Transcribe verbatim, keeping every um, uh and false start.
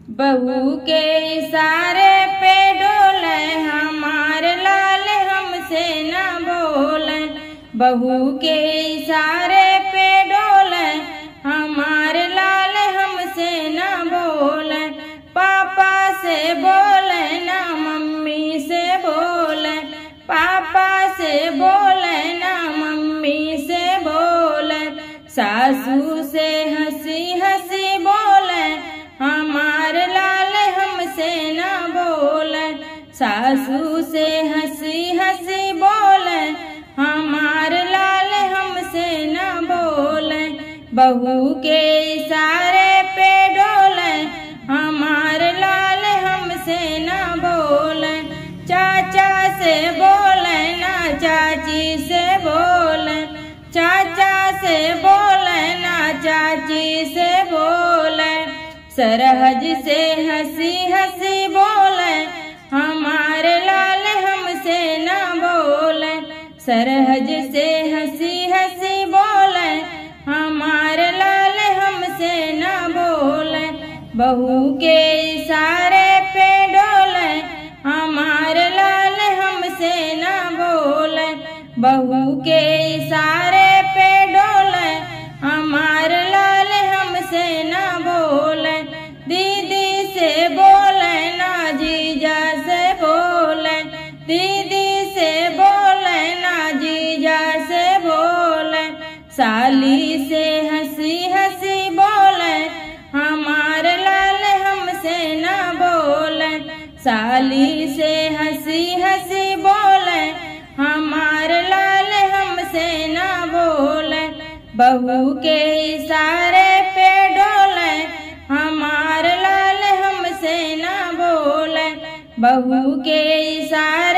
बहू के इशारे पे डोले हमार लाल हमसे न बोले। बहू के इशारे पे डोले हमार लाल हमसे न बोले। पापा से बोले ना मम्मी से बोले। पापा से बोले ना मम्मी से बोले। सासू से हंसी हंसी बोले हमार लाल हमसे न बोले। सासू से हंसी हंसी बोले हमार लाल हमसे न बोले। बहू के इशारे पे डोले हमार लाल हमसे न बोले। चाचा से बोले ना चाची से बोले। चाचा से बोले ना चाची से बोले। सरहज से हंसी हंसी बोले हमार लाल हमसे न बोले। सरहज से हंसी हंसी बोले हमार लाल हमसे न बोले। बहू के इशारे पे डोले हमार लाल हमसे न बोले। बहू के इशारे पे डोले हमार लाल हमसे न बोले। दीदी से बोले ना जीजा से बोले। दीदी से बोले ना जीजा से बोले। साली से हंसी हंसी बोले हमार लाल हमसे न बोले। साली से हंसी हंसी बोले हमार लाल हमसे न बोले। बहू के इशारे पे डोले हमार लाल हमसे न बोले। बहू के इशारे